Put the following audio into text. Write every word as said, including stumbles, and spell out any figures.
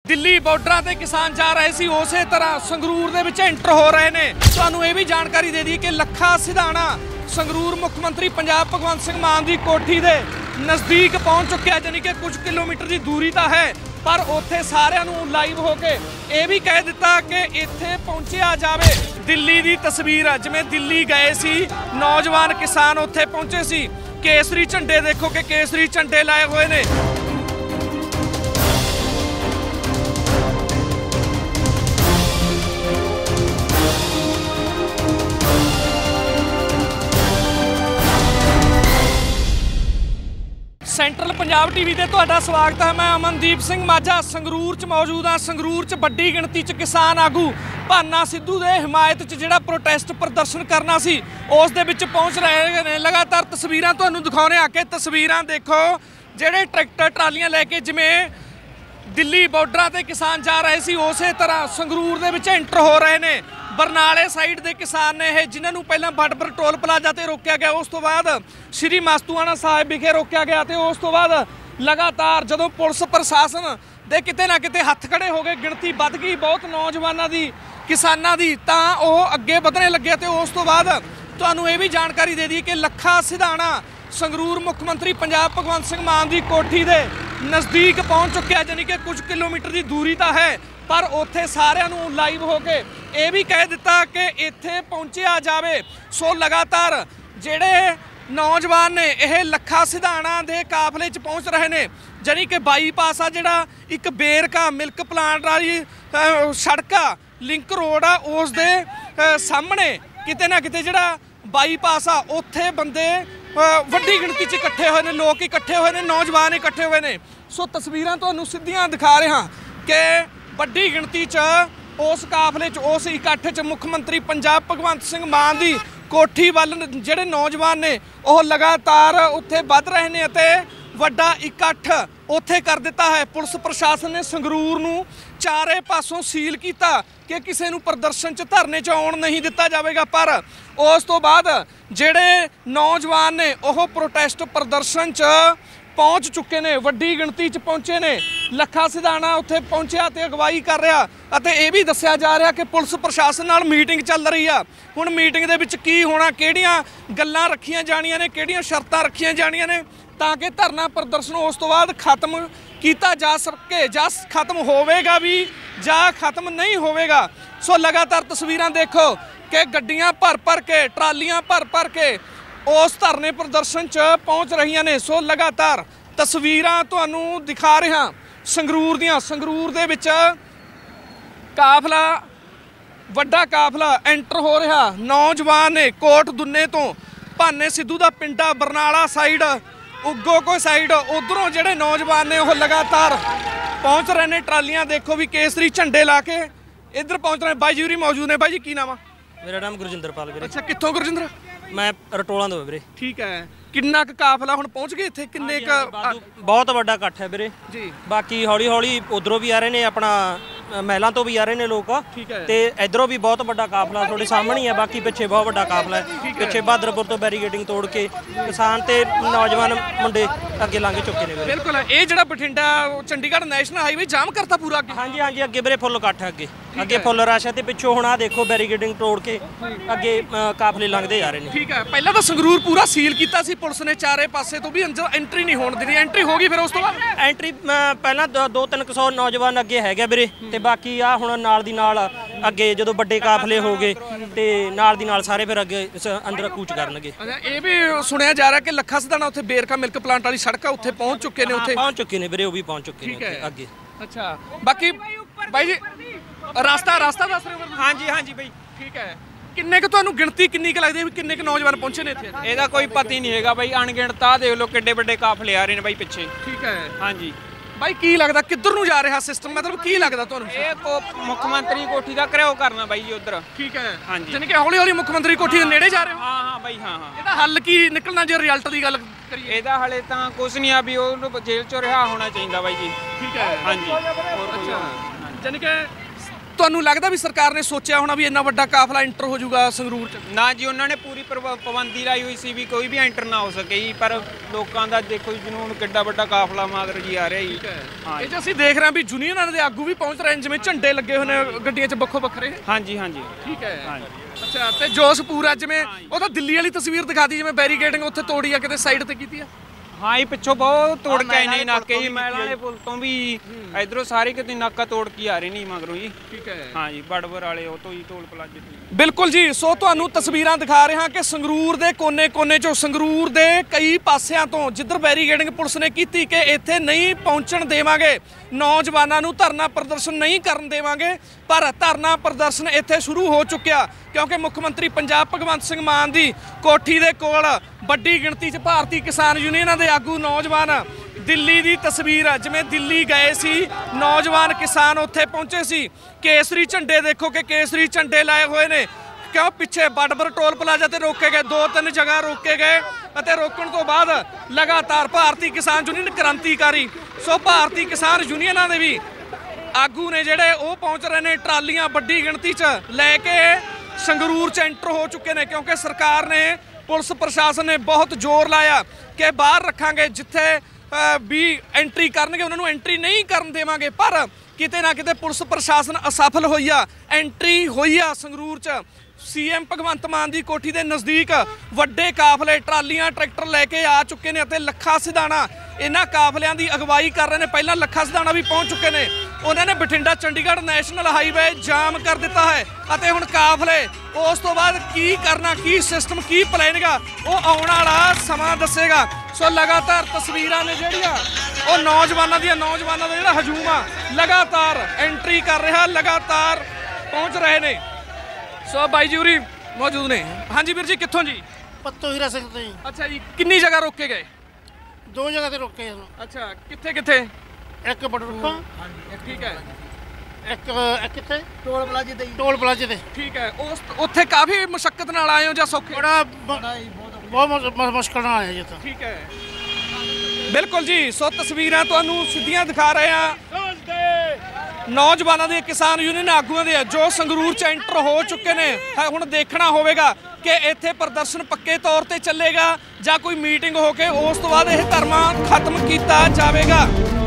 Delhi border से किसान जा रहे सी उस तरह संगरूर दे विच एंटर हो रहे ने। तुहानूं ये भी जानकारी दे दी कि लखा सिधाना संगरूर मुख्य मंत्री पंजाब भगवंत सिंह मान की कोठी के नज़दीक पहुँच चुके हैं, यानी कि कुछ किलोमीटर की दूरी तो है, पर उत्थे सारिਆਂ ਨੂੰ लाइव होके ये भी कह दिता कि इत्थे पहुंचिया जावे। दिल्ली की तस्वीर जिवें दिल्ली गए सी नौजवान किसान उत्थे पहुंचे सी, केसरी झंडे देखो कि केसरी झंडे लाए हुए ने। सेंट्रल पंजाब टीवी ते तुहाडा स्वागत है। मैं अमनदीप सिंह माझा संगरूर च मौजूद हाँ। संगरूर च वड्डी गिणती च किसान आगू भाना सिद्धू दे हिमायत च जिहड़ा प्रोटेस्ट प्रदर्शन करना सी उस दे विच पहुंच रहे ने। लगातार तस्वीरां तुहानूं दिखाउने आके तस्वीरां देखो, जिहड़े ट्रैक्टर ट्रालियां लैके जिवें दिल्ली बॉर्डर ते किसान जा रहे सी उस तरह संगरूर दे विच एंटर हो रहे ने। बरनाले साइड के किसान ने यह जिन्होंने पहला बडबर टोल प्लाजा ते रोकया गया, उस तो बाद श्री मास्तूआना साहिब विखे रोकया गया, तो उस तो बाद लगातार जदों पुलिस प्रशासन दे किते ना किते हत्थ खड़े हो गए, गिणती वध गई बहुत नौजवानों की किसानों की, तां ओह अगे वधने लगे। तो उस तो बाद तुहानूं ये भी जानकारी दे दी कि लखा सिधाना संगरूर मुख्य मंत्री पंजाब भगवंत सिंह मान की कोठी के नज़दीक पहुँच चुके हैं, यानी कि कुछ किलोमीटर की दूरी तो है, पर उत्थे सारिਆਂ ਨੂੰ लाइव होके ये भी कह दिता कि इत्थे पहुंचिया जावे। सो लगातार ਜਿਹੜੇ नौजवान ने यह लखा सिधाना के काफले च पहुँच रहे ने, जानी कि बाईपास आ जिहड़ा एक बेरका मिल्क प्लांट वाली सड़क आ लिंक रोड आ उस दे सामने किते ना किते जिहड़ा बाईपास आ उत्थे बंदे वड्डी गिणती च इकट्ठे हुए ने, लोग इकट्ठे हुए ने, नौजवान इकट्ठे हुए ने। सो तस्वीरां तुहानूं सिद्धियां दिखा रहा कि वड्डी गिणती च उस काफले च उस इकट्ठ च मुख्य मंत्री पंजाब भगवंत सिंह मान की कोठी वाल जिहड़े नौजवान ने वह लगातार उत्थे वध रहे ने ते वड्डा इकट्ठ उत्थे कर दिता है। पुलिस प्रशासन ने संगरूर नूं चारे पासों सील किया कि किसी नूं प्रदर्शन च धरने च आउण नहीं दिता जाएगा, पर उस तो बाद जिहड़े नौजवान ने वह प्रोटेस्ट प्रदर्शन च पहुँच चुके ने, वड्डी गिणती च पहुँचे ने। लखा सिधाना उत्थे पहुँचा तो अगवाई कर रहा, अते ये भी दस्सिया जा रहा कि पुलिस प्रशासन नाल मीटिंग चल रही आ। हुण मीटिंग दे विच की होना, किहड़ियां गल्लां रखियां जाणियां ने, किहड़ियां शर्तां रखियां जाणियां ने, तां कि धरना प्रदर्शन उस तो बाद खत्म किया जा सके, जा खत्म होवेगा भी जा खत्म नहीं होवेगा। सो लगातार तस्वीरां देखो कि गड्डियां भर भर के, ट्रालियां भर भर के उस धरने प्रदर्शन च पहुँच रही ने। सो लगातार तस्वीरां तुहानूं दिखा रहा संगरूर दियां। संगरूर दे विच काफला वड्डा काफला एंटर हो रहा, नौजवान ने कोट दुन्ने तो भाने सिद्धू दा पिंडा बरनाला साइड उगो को साइड उधरों जिहड़े नौजवान ने वह लगातार पहुँच रहे ने। ट्रालियां देखो भी केसरी झंडे ला के इधर पहुँच रहे। बाई जी भी मौजूद ने। बाई जी की नाम आ? मेरा नाम गुरजिंदर पाल वीरे। अच्छा, कित्थों गुरजिंदर? मैं रटोला तो वीरे। ठीक है, किन्ना क काफला हुण पहुँच गए इत्थे? किन्ने क? बहुत वड्डा इकट्ठ है वीरे जी। बाकी हौली हौली उधरों भी आ रहे ने, अपना महलों तो भी आ रहे ने लोग, ठीक है, ते इधरों भी बहुत वड्डा काफला थोड़े सामने ही है। बाकी पिछे बहुत वड्डा काफला है, पिछे बहादरपुर तो बैरीगेटिंग तोड़ के किसान ते नौजवान मुंडे अगे लंघ चुके ने। बिल्कुल, ये जिहड़ा Bathinda Chandigarh national highway jam करता पूरा अगे? हाँ जी हाँ जी, अगे वीरे फुल इकट्ठ है, अगे अगे फुल रश है, ते पिछों हुण आ देखो बैरीगेटिंग तोड़ के अगे काफले लंघदे जा रहे ने। ठीक है, पहला तो संगरूर पूरा सील किया सी पुलिस ने, चारे पासे तो भी अंदर एंट्री नहीं होण दी। एंट्री हो गई फिर उस तो बाद? एंट्री पहला दो तीन सौ नौजवान अगे है वीरे, ते बाकी आ हुण नाल दी नाल अगे जदों वड्डे काफले हो गए ते नाल दी नाल सारे फिर अगे अंदर कूच करनगे। अच्छा, ये भी सुनिया जा रहा कि लखा सिधाना उत्थे बेरका मिल्क प्लांट वाली सड़क है उत्थे पहुंच चुके ने। उत्थे पहुंच चुके ने वीरे, वो भी पहुंच चुके ने अगे। अच्छा, बाकी भाई जी रास्ता रास्ता दस रहे हो? हाँ जी हाँ जी भाई। ठीक है, किन्ने क तुहानूं गिणती किन्नी क लगदी है, किन्ने क नौजवान पहुंचे ने इत्थे? ਇਹਦਾ ਕੋਈ ਪਤਾ ਹੀ ਨਹੀਂ ਹੈਗਾ ਬਾਈ, ਅਣਗਿਣਤਾ ਦੇਖ ਲਓ ਕਿੱਡੇ ਵੱਡੇ ਕਾਫਲੇ ਆ ਰਹੇ ਨੇ ਬਾਈ ਪਿੱਛੇ। ਠੀਕ ਹੈ ਹਾਂ ਜੀ ਬਾਈ, ਕੀ ਲੱਗਦਾ ਕਿੱਧਰ ਨੂੰ ਜਾ ਰਿਹਾ ਸਿਸਟਮ, ਮਤਲਬ ਕੀ ਲੱਗਦਾ ਤੁਹਾਨੂੰ? ਇਹ ਕੋ ਮੁੱਖ ਮੰਤਰੀ ਕੋਠੀ ਦਾ ਘਿਰਾਓ ਕਰਨਾ ਬਾਈ ਜੀ ਉਧਰ। ਠੀਕ ਹੈ, ਹਾਂ ਜੀ, ਜਾਨੀ ਕਿ ਹੌਲੀ ਹੌਲੀ ਮੁੱਖ ਮੰਤਰੀ ਕੋਠੀ ਦੇ ਨੇੜੇ ਜਾ ਰਹੇ ਹੋ? ਹਾਂ ਹਾਂ ਬਾਈ, ਹਾਂ ਹਾਂ। ਇਹਦਾ ਹੱਲ ਕੀ ਨਿਕਲਣਾ ਜੇ ਰਿਜ਼ਲਟ ਦੀ ਗੱਲ ਕਰੀਏ? ਇਹਦਾ ਹਲੇ ਤਾਂ ਕੁਝ ਨਹੀਂ ਆ ਵੀ ਉਹਨੂੰ ਜੇਲ੍ਹ ਚੋਂ ਰਿਹਾ ਹੋਣਾ ਚਾਹੀਦਾ ਬਾਈ ਜੀ। ਠੀਕ ਹੈ, ਹਾਂ ਜੀ। ਅੱਛਾ, ਜਾਨੀ ਕਿ ਤੁਹਾਨੂੰ ਲੱਗਦਾ ਵੀ ਸਰਕਾਰ ਨੇ ਸੋਚਿਆ ਹੋਣਾ ਵੀ ਇੰਨਾ ਵੱਡਾ ਕਾਫਲਾ ਐਂਟਰ ਹੋ ਜਾਊਗਾ ਸੰਗਰੂਰ 'ਚ? ਨਾ ਜੀ, ਉਹਨਾਂ ਨੇ ਪੂਰੀ ਪ੍ਰਭ- ਪਾਬੰਦੀ ਲਾਈ ਹੋਈ ਸੀ ਵੀ ਕੋਈ ਵੀ ਐਂਟਰ ਨਾ ਹੋ ਸਕੇ ਜੀ, ਪਰ ਲੋਕਾਂ ਦਾ ਦੇਖੋ ਜੀ ਜਨੂੰਨ, ਕਿੱਡਾ ਵੱਡਾ ਕਾਫਲਾ ਮਗਰ ਜੀ ਆ ਰਿਹਾ ਜੀ। ਹਾਂ ਇਹ 'ਚ ਅਸੀਂ ਦੇਖ ਰਹੇ ਹਾਂ ਵੀ ਯੂਨੀਅਨਾਂ ਦੇ ਆਗੂ ਵੀ ਪਹੁੰਚ ਰਹੇ ਨੇ, ਜਿਵੇਂ ਝੰਡੇ ਲੱਗੇ ਹੋਏ ਨੇ ਗੱਡੀਆਂ 'ਚ ਵੱਖੋ ਵੱਖਰੇ। ਹਾਂਜੀ ਹਾਂਜੀ ਠੀਕ ਹੈ। ਹਾਂਜੀ ਅੱਛਾ, ਤੇ ਜੋਸ਼ ਪੂਰਾ, ਜਿਵੇਂ ਉਹ ਤਾਂ ਦਿੱਲੀ ਵਾਲੀ ਤਸਵੀਰ ਦਿਖਾਤੀ, ਜਿਵੇਂ ਬੈਰੀਕੇਡਿੰਗ ਉੱਥੇ ਤੋੜੀ ਆ, ਕਿਤੇ ਸਾਈਡ ਤੇ ਕੀਤੀ ਆ। ਹਾਂ ਜੀ, ਪਿੱਛੋਂ ਬਹੁਤ ਤੋੜ ਕੇ ਆਏ ਨੇ ਨਾਕੇ ਜੀ, ਮਹਿਲਾਂ ਵਾਲੇ ਪੁਲ ਤੋਂ ਵੀ ਇਧਰੋਂ ਸਾਰੇ ਕਿਤੇ ਨਾਕਾ ਤੋੜ ਕੇ ਆ ਰਹੇ ਨੇ ਮਗਰੋਂ ਜੀ। ਠੀਕ ਹੈ। ਹਾਂ ਜੀ, ਬੜਬਰ ਵਾਲੇ ਉਹ ਤੋਂ ਹੀ ਟੋਲ ਪਲਾਜ਼ੇ ਤੋਂ। ਬਿਲਕੁਲ ਜੀ, ਸੋ ਤੁਹਾਨੂੰ ਤਸਵੀਰਾਂ ਦਿਖਾ ਰਹੇ ਹਾਂ ਕਿ ਸੰਗਰੂਰ ਦੇ ਕੋਨੇ-ਕੋਨੇ 'ਚੋਂ, ਸੰਗਰੂਰ ਦੇ ਕਈ ਪਾਸਿਆਂ ਤੋਂ ਜਿੱਧਰ ਬੈਰੀਕੇਡਿੰਗ ਪੁਲਿਸ ਨੇ ਕੀਤੀ ਕਿ ਇੱਥੇ ਨਹੀਂ ਪਹੁੰਚਣ ਦੇਵਾਂਗੇ, ਨੌਜਵਾਨਾਂ ਨੂੰ ਧਰਨਾ ਪ੍ਰਦਰਸ਼ਨ ਨਹੀਂ ਕਰਨ ਦੇਵਾਂਗੇ, ਪਰ ਧਰਨਾ ਪ੍ਰਦਰਸ਼ਨ ਇੱਥੇ ਸ਼ੁਰੂ ਹੋ ਚੁੱਕਿਆ ਕਿਉਂਕਿ ਮੁੱਖ ਮੰਤਰੀ ਪੰਜਾਬ ਭਗਵੰਤ ਸਿੰਘ ਮਾਨ ਦੀ ਕੋਠੀ ਦੇ ਕੋਲ ਵੱਡੀ ਗਿਣਤੀ 'ਚ ਭਾਰਤੀ ਕਿਸਾਨ ਯੂਨੀਅਨਾਂ ਦੇ ਆਗੂ ਨੌਜਵਾਨ, ਦਿੱਲੀ ਦੀ ਤਸਵੀਰ ਆ, ਜਿਵੇਂ ਦਿੱਲੀ ਗਏ ਸੀ ਨੌਜਵਾਨ ਕਿਸਾਨ, ਉੱਥੇ ਪਹੁੰਚੇ ਸੀ। ਕੇਸਰੀ ਝੰਡੇ ਦੇਖੋ ਕਿ ਕੇਸਰੀ ਝੰਡੇ ਲਾਏ ਹੋਏ ਨੇ, ਕਿਉਂ ਪਿੱਛੇ ਬੜਬਰ ਟੋਲ ਪਲਾਜ਼ਾ ਤੇ ਰੋਕੇ ਗਏ, ਦੋ ਤਿੰਨ ਜਗ੍ਹਾ ਰੋਕੇ ਗਏ ਅਤੇ ਰੋਕਣ ਤੋਂ ਬਾਅਦ ਲਗਾਤਾਰ ਭਾਰਤੀ ਕਿਸਾਨ ਯੂਨੀਅਨ ਕ੍ਰਾਂਤੀਕਾਰੀ, ਸੋ ਭਾਰਤੀ ਕਿਸਾਨ ਯੂਨੀਅਨਾਂ ਦੇ ਵੀ ਆਗੂ ਨੇ ਜਿਹੜੇ ਉਹ ਪਹੁੰਚ ਰਹੇ ਨੇ, ਟਰਾਲੀਆਂ ਵੱਡੀ ਗਿਣਤੀ 'ਚ ਲੈ ਕੇ ਸੰਗਰੂਰ 'ਚ ਐਂਟਰ ਹੋ ਚੁੱਕੇ ਨੇ ਕਿਉਂਕਿ ਸਰਕਾਰ ਨੇ, ਪੁਲਿਸ ਪ੍ਰਸ਼ਾਸਨ ਨੇ ਬਹੁਤ ਜ਼ੋਰ ਲਾਇਆ ਕਿ ਬਾਹਰ ਰੱਖਾਂਗੇ, ਜਿੱਥੇ ਵੀ ਐਂਟਰੀ ਕਰਨਗੇ ਉਹਨਾਂ ਨੂੰ ਐਂਟਰੀ ਨਹੀਂ ਕਰਨ ਦੇਵਾਂਗੇ, ਪਰ ਕਿਤੇ ਨਾ ਕਿਤੇ ਪੁਲਿਸ ਪ੍ਰਸ਼ਾਸਨ ਅਸਫਲ ਹੋਈ ਆ, ਐਂਟਰੀ ਹੋਈ ਆ ਸੰਗਰੂਰ 'ਚ। ਸੀਐਮ ਭਗਵੰਤ ਮਾਨ ਦੀ ਕੋਠੀ ਦੇ ਨਜ਼ਦੀਕ ਵੱਡੇ ਕਾਫਲੇ, ਟਰਾਲੀਆਂ, ਟਰੈਕਟਰ ਲੈ ਕੇ ਆ ਚੁੱਕੇ ਨੇ ਅਤੇ ਲੱਖਾ ਸਿਧਾਣਾ ਇਹਨਾਂ ਕਾਫਲਿਆਂ ਦੀ ਅਗਵਾਈ ਕਰ ਰਹੇ ਨੇ। ਪਹਿਲਾਂ ਲੱਖਾ ਸਿਧਾਣਾ ਵੀ ਪਹੁੰਚ ਚੁੱਕੇ ਨੇ, ਉਹਨਾਂ ਨੇ Bathinda Chandigarh national highway jam ਕਰ ਦਿੱਤਾ ਹੈ ਅਤੇ ਹੁਣ ਕਾਫਲੇ, ਉਸ ਤੋਂ ਬਾਅਦ ਕੀ ਕਰਨਾ, ਕੀ ਸਿਸਟਮ, ਕੀ ਪਲਾਨਿੰਗ ਆ, ਉਹ ਆਉਣ ਵਾਲਾ ਸਮਾਂ ਦੱਸੇਗਾ। ਸੋ ਲਗਾਤਾਰ ਤਸਵੀਰਾਂ ਨੇ ਜਿਹੜੀਆਂ ਉਹ ਨੌਜਵਾਨਾਂ ਦੀਆਂ, ਨੌਜਵਾਨਾਂ ਦਾ ਜਿਹੜਾ ਹਜੂਮ ਆ ਲਗਾਤਾਰ ਐਂਟਰੀ ਕਰ ਰਿਹਾ, ਲਗਾਤਾਰ ਪਹੁੰਚ ਰਹੇ ਨੇ। ਸੋ ਬਾਈ ਜੀ ਉਰੀ ਮੌਜੂਦ ਨੇ। ਹਾਂਜੀ ਵੀਰ ਜੀ, ਕਿੱਥੋਂ ਜੀ? ਪੱਤੋ ਹੀਰਾ ਸਿੰਘ ਤੋਂ ਜੀ। ਅੱਛਾ ਜੀ, ਕਿੰਨੀ ਜਗ੍ਹਾ ਰੋਕੇ ਗਏ? ਦੋ ਜਗ੍ਹਾ ਤੇ ਰੋਕੇ ਸਾਨੂੰ। ਅੱਛਾ, ਕਿੱਥੇ ਕਿੱਥੇ? ਇੱਕ ਬੜਰੁੱਖਾਂ, ਠੀਕ ਹੈ, ਇੱਕ ਇੱਕ ਕਿੱਥੇ ਟੋਲ ਪਲਾਜ਼ੇ ਤੇ ਟੋਲ ਪਲਾਜ਼ੇ ਤੇ ਠੀਕ ਹੈ। ਉਸ ਉੱਥੇ ਕਾਫੀ ਮੁਸ਼ੱਕਤ ਨਾਲ ਆਏ ਹੋ ਜਾਂ ਸੌਖੇ? ਬੜਾ ਬਹੁਤ ਮੁਸ਼ਕਲ ਨਾਲ ਆਇਆ ਜੀ ਇੱਥੇ। ਠੀਕ ਹੈ, ਬਿਲਕੁਲ ਜੀ। ਸੋ ਤਸਵੀਰਾਂ ਤੁਹਾਨੂੰ ਸਿੱਧੀਆਂ ਦਿਖਾ ਰਹੇ ਆ ਨੌਜਵਾਨਾਂ ਦੇ, ਕਿਸਾਨ ਯੂਨੀਅਨ ਆਗੂਆਂ ਦੇ, ਜੋ ਸੰਗਰੂਰ 'ਚ ਐਂਟਰ ਹੋ ਚੁੱਕੇ ਨੇ। ਹੁਣ ਦੇਖਣਾ ਹੋਵੇਗਾ ਕਿ ਇੱਥੇ ਪ੍ਰਦਰਸ਼ਨ ਪੱਕੇ ਤੌਰ ਤੇ ਚੱਲੇਗਾ ਜਾਂ ਕੋਈ ਮੀਟਿੰਗ ਹੋ ਕੇ ਉਸ ਤੋਂ ਬਾਅਦ ਇਹ ਧਰਨਾ ਖਤਮ ਕੀਤਾ ਜਾਵੇਗਾ।